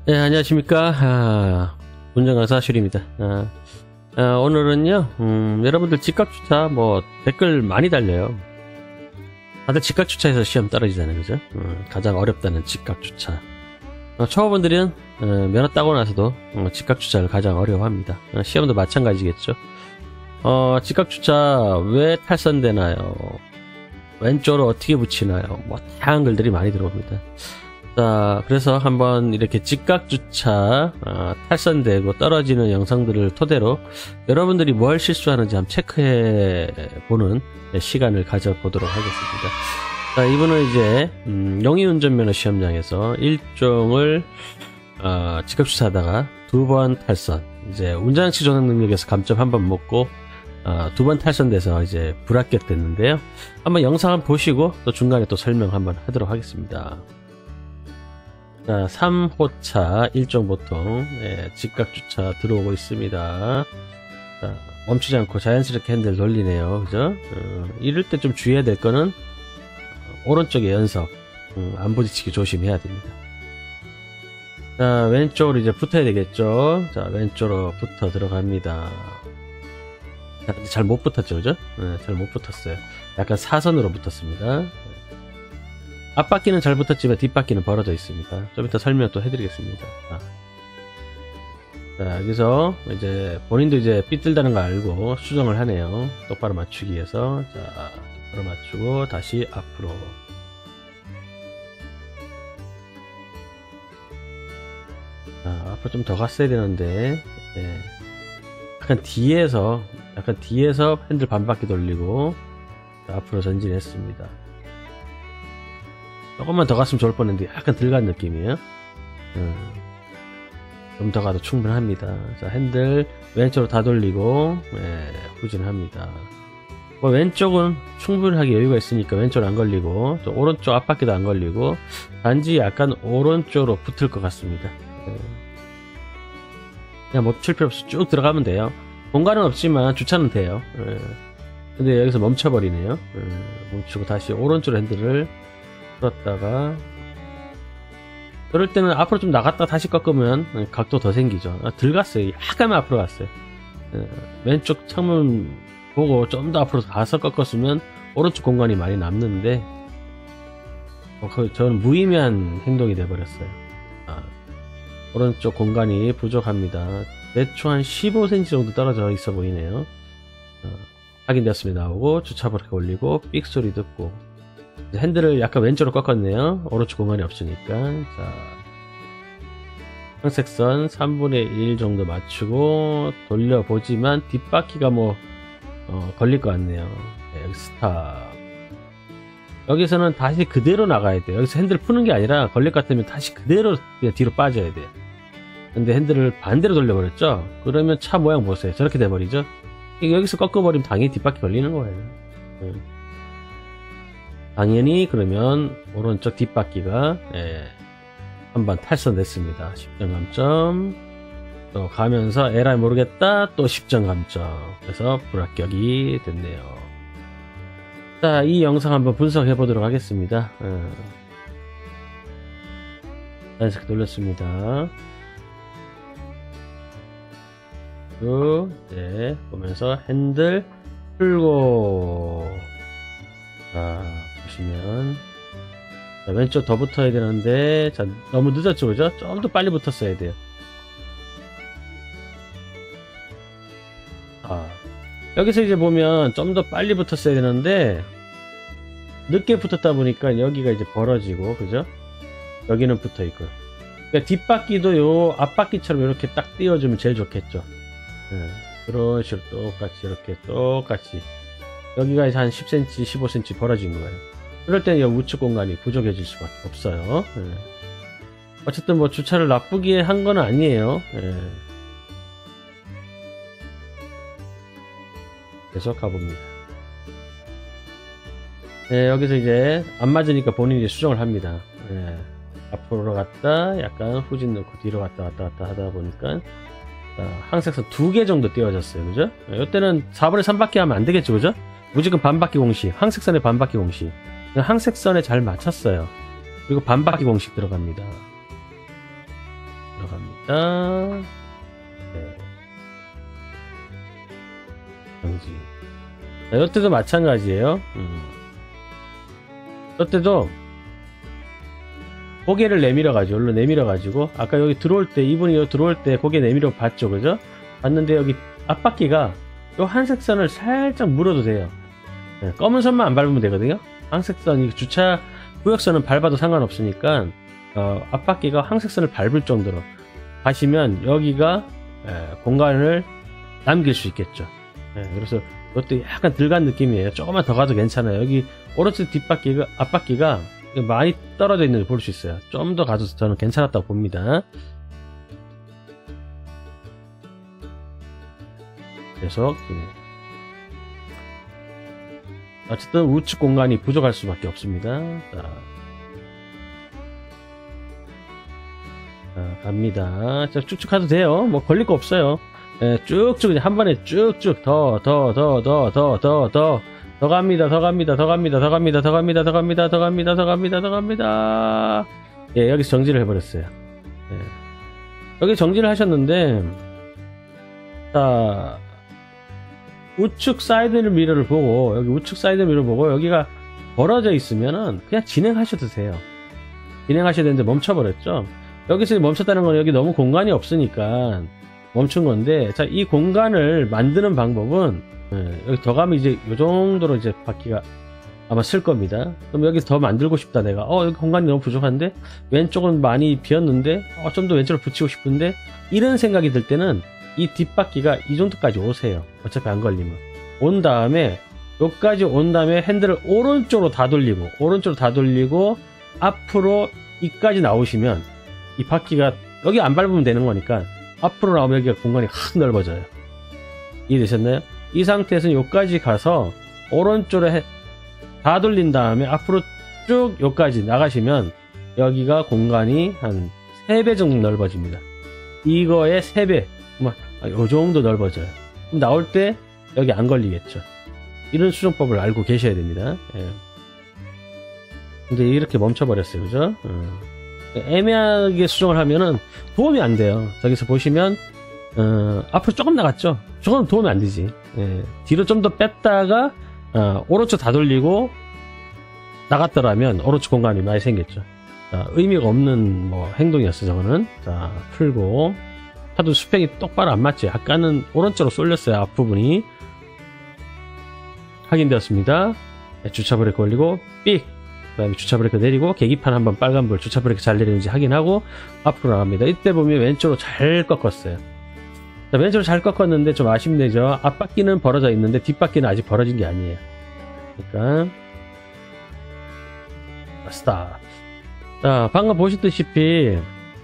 네, 안녕하십니까. 운전강사 슈리입니다. 오늘은요, 여러분들 직각주차 댓글 많이 달려요. 다들 직각주차에서 시험 떨어지잖아요, 그죠? 가장 어렵다는 직각주차. 초보분들은 면허 따고 나서도 직각주차를 가장 어려워합니다. 시험도 마찬가지겠죠. 직각주차 왜 탈선되나요? 왼쪽으로 어떻게 붙이나요? 다양한 글들이 많이 들어옵니다. 자, 그래서 한번 이렇게 직각주차 탈선되고 떨어지는 영상들을 토대로 여러분들이 뭘 실수하는지 한번 체크해 보는 시간을 가져보도록 하겠습니다. 자, 이분은 이제 영위운전면허 시험장에서 일종을 직각주차 하다가 2번 탈선, 이제 운전장치 조작 능력에서 감점 한번 먹고 2번 탈선돼서 이제 불합격됐는데요. 한번 영상 한번 보시고 또 중간에 또 설명 한번 하도록 하겠습니다. 자, 3호차 일종보통 직각주차 들어오고 있습니다. 자, 멈추지 않고 자연스럽게 핸들 돌리네요. 그죠? 이럴 때 좀 주의해야 될 거는 오른쪽에 연석 안 부딪히게 조심해야 됩니다. 자, 왼쪽으로 이제 붙어야 되겠죠. 자, 왼쪽으로 붙어 들어갑니다. 잘 못 붙었죠, 그죠? 잘 못 붙었어요. 약간 사선으로 붙었습니다. 앞바퀴는 잘 붙었지만 뒷바퀴는 벌어져 있습니다. 좀 이따 설명 또 해드리겠습니다. 자, 여기서 이제 본인도 이제 삐뚤다는 거 알고 수정을 하네요. 똑바로 맞추기 위해서. 자, 똑바로 맞추고 다시 앞으로. 자, 앞으로 좀 더 갔어야 되는데, 약간 뒤에서 핸들 반바퀴 돌리고, 자, 앞으로 전진했습니다. 조금만 더 갔으면 좋을 뻔했는데 약간 덜 간 느낌이에요. 좀 더 가도 충분합니다. 자, 핸들 왼쪽으로 다 돌리고 후진합니다. 왼쪽은 충분하게 여유가 있으니까 왼쪽으로 안 걸리고 또 오른쪽 앞바퀴도 안 걸리고 단지 약간 오른쪽으로 붙을 것 같습니다. 그냥 멈출 필요 없이 쭉 들어가면 돼요. 공간은 없지만 주차는 돼요. 근데 여기서 멈춰버리네요. 멈추고 다시 오른쪽 핸들을 풀었다가 그럴 때는 앞으로 좀 나갔다 다시 꺾으면 각도 더 생기죠. 덜 갔어요. 약간만 앞으로 갔어요. 왼쪽 창문 보고 좀 더 앞으로 가서 꺾었으면 오른쪽 공간이 많이 남는데 저는 무의미한 행동이 돼버렸어요. 오른쪽 공간이 부족합니다. 대충 한 15cm 정도 떨어져 있어 보이네요. 확인되었습니다. 나오고 주차브레이크 올리고 삑 소리 듣고 핸들을 약간 왼쪽으로 꺾었네요. 오른쪽 공간이 없으니까. 자, 황색선 3분의 1 정도 맞추고 돌려보지만 뒷바퀴가 걸릴 것 같네요. 여기 스탑. 여기서는 다시 그대로 나가야 돼요. 여기서 핸들 푸는 게 아니라 걸릴 것 같으면 다시 그대로 그냥 뒤로 빠져야 돼요. 근데 핸들을 반대로 돌려버렸죠? 그러면 차 모양 보세요. 저렇게 돼버리죠? 여기서 꺾어버리면 당연히 뒷바퀴 걸리는 거예요. 당연히 그러면 오른쪽 뒷바퀴가 한번 탈선됐습니다. 10점 감점. 또 가면서 에라이 모르겠다 또 10점 감점. 그래서 불합격이 됐네요. 자, 이 영상 한번 분석해 보도록 하겠습니다. 자연스럽게 돌렸습니다. 보면서 핸들 풀고, 자, 보시면, 자, 왼쪽 더 붙어야 되는데, 자, 너무 늦었죠, 그죠? 좀 더 빨리 붙었어야 돼요. 여기서 이제 보면 좀 더 빨리 붙었어야 되는데, 늦게 붙었다 보니까 여기가 이제 벌어지고, 그죠? 여기는 붙어 있고. 그러니까 뒷바퀴도 요 앞바퀴처럼 이렇게 딱 띄워주면 제일 좋겠죠. 그런 식으로 똑같이, 이렇게 똑같이. 여기가 한 10cm, 15cm 벌어진 거예요. 그럴 때는 이 우측 공간이 부족해질 수밖에 없어요. 어쨌든 주차를 나쁘게 한 건 아니에요. 계속 가봅니다. 여기서 이제 안 맞으니까 본인이 수정을 합니다. 앞으로 갔다 약간 후진 넣고 뒤로 갔다 왔다 갔다 하다 보니까 항색선 2개 정도 띄워졌어요. 그죠? 이때는 4분의 3바퀴 하면 안 되겠죠. 그죠? 무조건 반바퀴 공식, 항색선에 반바퀴 공식. 항색선에 잘 맞췄어요. 그리고 반바퀴 공식 들어갑니다. 네. 정지. 자, 이때도 마찬가지예요. 이때도 고개를 내밀어가지고, 여기로 내밀어가지고, 아까 여기 들어올 때, 이분이 여기 들어올 때 고개 내밀어 봤죠, 그죠? 봤는데 여기 앞바퀴가 요 한색선을 살짝 물어도 돼요. 네, 검은 선만 안 밟으면 되거든요. 황색선, 이 주차 구역선은 밟아도 상관없으니까, 앞바퀴가 황색선을 밟을 정도로 가시면 여기가 공간을 남길 수 있겠죠. 그래서 이것도 약간 들간 느낌이에요. 조금만 더 가도 괜찮아요. 여기 오른쪽 뒷바퀴가, 앞바퀴가 많이 떨어져 있는 걸 볼 수 있어요. 좀 더 가도 저는 괜찮았다고 봅니다. 계속 어쨌든 우측 공간이 부족할 수밖에 없습니다. 자, 갑니다. 자, 쭉쭉 가도 돼요. 뭐 걸릴 거 없어요. 쭉쭉 그냥 한 번에 쭉쭉 더 갑니다. 예, 여기서 정지를 해버렸어요. 예. 여기 정지를 하셨는데, 자, 우측 사이드 미러를 보고, 여기 우측 사이드 미러를 보고, 여기가 벌어져 있으면은 그냥 진행하셔도 돼요. 진행하셔야 되는데 멈춰버렸죠. 여기서 멈췄다는 건 여기 너무 공간이 없으니까 멈춘 건데, 자, 이 공간을 만드는 방법은, 여기 더 가면 이제 요 정도로 이제 바퀴가 아마 쓸 겁니다. 그럼 여기서 더 만들고 싶다, 내가. 여기 공간이 너무 부족한데? 왼쪽은 많이 비었는데? 좀 더 왼쪽으로 붙이고 싶은데? 이런 생각이 들 때는 이 뒷바퀴가 이 정도까지 오세요. 어차피 안 걸리면. 온 다음에, 여기까지 온 다음에 핸들을 오른쪽으로 다 돌리고, 앞으로 이까지 나오시면, 이 바퀴가, 여기 안 밟으면 되는 거니까, 앞으로 나오면 여기가 공간이 확 넓어져요. 이해되셨나요? 이 상태에서 여기까지 가서, 오른쪽으로 다 돌린 다음에, 앞으로 쭉 여기까지 나가시면, 여기가 공간이 한 3배 정도 넓어집니다. 이거의 3배. 요 정도 넓어져요. 그럼 나올 때 여기 안 걸리겠죠. 이런 수정법을 알고 계셔야 됩니다. 예. 근데 이렇게 멈춰버렸어요. 그죠? 애매하게 수정을 하면은 도움이 안 돼요. 저기서 보시면, 앞으로 조금 나갔죠? 저건 도움이 안 되지. 예. 뒤로 좀 더 뺐다가, 오른쪽 다 돌리고 나갔더라면 오른쪽 공간이 많이 생겼죠. 자, 의미가 없는 행동이었어요. 저거는. 자, 풀고. 하도 수평이 똑바로 안 맞죠. 약간은 오른쪽으로 쏠렸어요. 앞부분이. 확인되었습니다. 주차 브레이크 올리고 삑! 그 다음에 주차 브레이크 내리고 계기판 한번 빨간불 주차 브레이크 잘 내리는지 확인하고 앞으로 나갑니다. 이때 보면 왼쪽으로 잘 꺾었어요. 자, 왼쪽으로 잘 꺾었는데 좀 아쉽네죠. 앞바퀴는 벌어져 있는데 뒷바퀴는 아직 벌어진 게 아니에요. 그러니까 스탑. 자, 방금 보셨다시피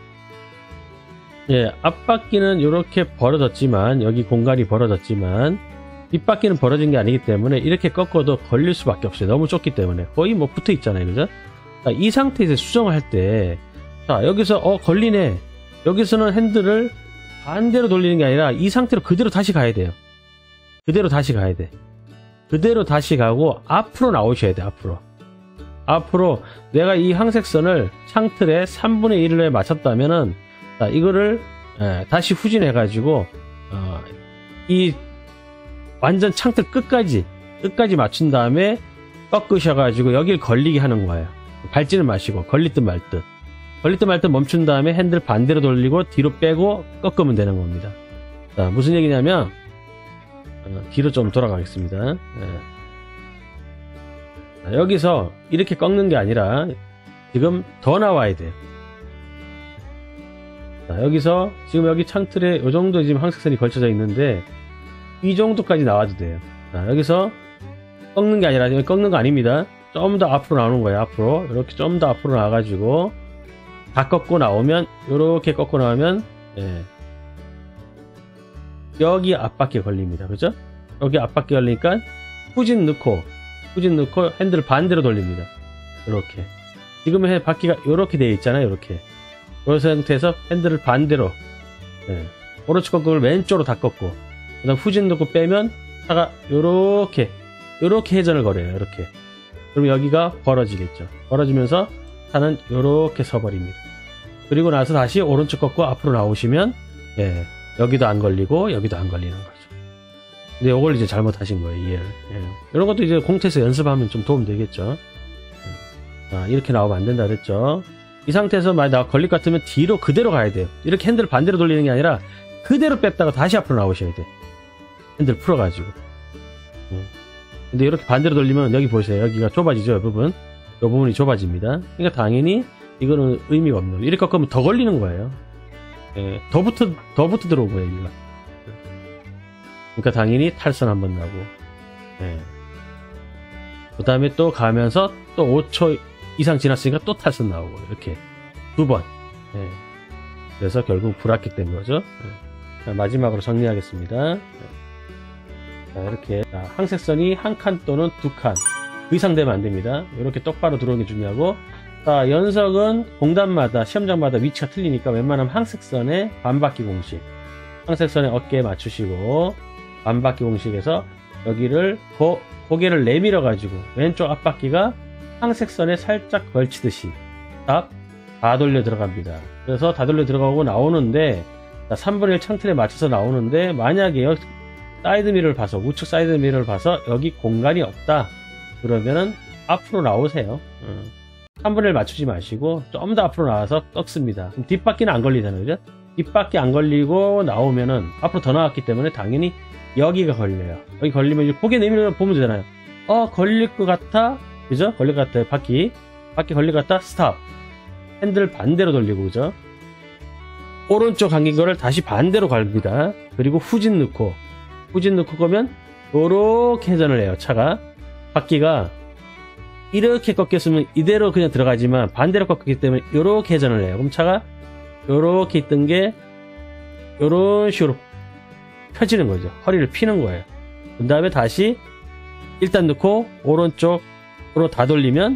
예, 앞바퀴는 이렇게 벌어졌지만, 여기 공간이 벌어졌지만, 뒷바퀴는 벌어진 게 아니기 때문에, 이렇게 꺾어도 걸릴 수밖에 없어요. 너무 좁기 때문에. 거의 붙어 있잖아요. 그죠? 자, 이 상태에서 수정을 할 때, 자, 여기서, 걸리네. 여기서는 핸들을 반대로 돌리는 게 아니라, 이 상태로 그대로 다시 가야 돼요. 그대로 다시 가야 돼. 그대로 다시 가고, 앞으로 나오셔야 돼, 앞으로. 앞으로, 내가 이 황색선을 창틀에 3분의 1에 맞췄다면은, 자, 이거를 다시 후진해가지고 이 완전 창틀 끝까지 맞춘 다음에 꺾으셔가지고 여길 걸리게 하는 거예요. 밟지는 마시고 걸리든 말듯 멈춘 다음에 핸들 반대로 돌리고 뒤로 빼고 꺾으면 되는 겁니다. 자, 무슨 얘기냐면 뒤로 좀 돌아가겠습니다. 자, 여기서 이렇게 꺾는 게 아니라 지금 더 나와야 돼요. 자, 여기서 지금 여기 창틀에 이 정도 지금 황색선이 걸쳐져 있는데 이 정도까지 나와도 돼요. 자, 여기서 꺾는 게 아니라 꺾는 거 아닙니다. 좀 더 앞으로 나오는 거예요. 앞으로 이렇게 좀 더 앞으로 나와가지고 다 꺾고 나오면 이렇게 꺾고 나오면 여기 앞바퀴 걸립니다. 그죠? 여기 앞바퀴 걸리니까 후진 넣고 핸들을 반대로 돌립니다. 이렇게 지금은 바퀴가 이렇게 되어 있잖아요. 이렇게 이 상태에서 핸들을 반대로 오른쪽 꺾음을 왼쪽으로 다 꺾고 그 다음 후진 넣고 빼면 차가 요렇게 회전을 걸어요. 이렇게 그럼 여기가 벌어지겠죠. 벌어지면서 차는 요렇게 서버립니다. 그리고 나서 다시 오른쪽 꺾고 앞으로 나오시면 예, 여기도 안 걸리고 여기도 안 걸리는 거죠. 근데 이걸 이제 잘못하신 거예요, 이해를. 예. 이런 것도 이제 공태에서 연습하면 좀 도움 되겠죠. 자, 이렇게 나오면 안 된다 그랬죠. 이 상태에서 만약 걸릴 것 같으면 뒤로 그대로 가야 돼요. 이렇게 핸들을 반대로 돌리는 게 아니라 그대로 뺐다가 다시 앞으로 나오셔야 돼. 핸들 풀어가지고. 근데 이렇게 반대로 돌리면 여기 보세요. 여기가 좁아지죠, 이 부분. 이 부분이 좁아집니다. 그러니까 당연히 이거는 의미가 없는 거예요. 이렇게 꺾으면 더 걸리는 거예요. 예, 더 붙어 들어오고 여기가. 그러니까 당연히 탈선 한번 나고. 예. 그 다음에 또 가면서 또 5초 이상 지났으니까 또 탈선 나오고 이렇게 2번. 예. 그래서 결국 불합격된 거죠. 예. 자, 마지막으로 정리하겠습니다. 예. 자, 이렇게 항색선이 한 칸 또는 2칸 그 이상 되면 안 됩니다. 이렇게 똑바로 들어오는 게 중요하고, 자, 연석은 공단마다 시험장마다 위치가 틀리니까 웬만하면 항색선의 반바퀴 공식, 항색선의 어깨에 맞추시고 반바퀴 공식에서 여기를 고개를 내밀어 가지고 왼쪽 앞바퀴가 항색선에 살짝 걸치듯이 딱 다 돌려 들어갑니다. 그래서 다 돌려 들어가고 나오는데, 자, 3분의 1 창틀에 맞춰서 나오는데, 만약에 사이드 미러를 봐서, 우측 사이드 미러를 봐서 여기 공간이 없다 그러면은 앞으로 나오세요. 3분의 1 맞추지 마시고 좀 더 앞으로 나와서 꺾습니다. 그럼 뒷바퀴는 안 걸리잖아요, 그죠? 뒷바퀴 안 걸리고 나오면은 앞으로 더 나왔기 때문에 당연히 여기가 걸려요. 여기 걸리면 이제 고개 내밀어 보면 되잖아요. 걸릴 것 같아, 그죠? 걸릴 것 같아요. 바퀴 걸릴 것 같다, 스탑. 핸들 반대로 돌리고, 그죠? 오른쪽 감긴 거를 다시 반대로 갑니다. 그리고 후진 넣고 가면 요렇게 회전을 해요. 차가, 바퀴가 이렇게 꺾였으면 이대로 그냥 들어가지만 반대로 꺾였기 때문에 요렇게 회전을 해요. 그럼 차가 요렇게 있던 게 요런 식으로 펴지는 거죠. 허리를 피는 거예요. 그 다음에 다시 일단 넣고 오른쪽으로 다 돌리면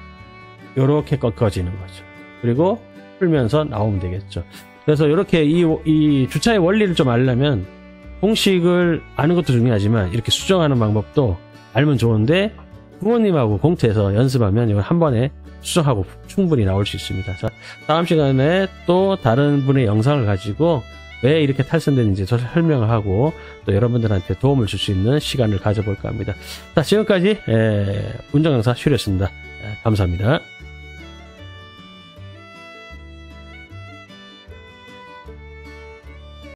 요렇게 꺾어지는 거죠. 그리고 풀면서 나오면 되겠죠. 그래서 이렇게 이 주차의 원리를 좀 알려면 공식을 아는 것도 중요하지만 이렇게 수정하는 방법도 알면 좋은데, 부모님하고 공태에서 연습하면 이걸 한 번에 수정하고 충분히 나올 수 있습니다. 자, 다음 시간에 또 다른 분의 영상을 가지고 왜 이렇게 탈선되는지 설명을 하고 또 여러분들한테 도움을 줄 수 있는 시간을 가져볼까 합니다. 자, 지금까지 운전강사 슈리였습니다. 감사합니다.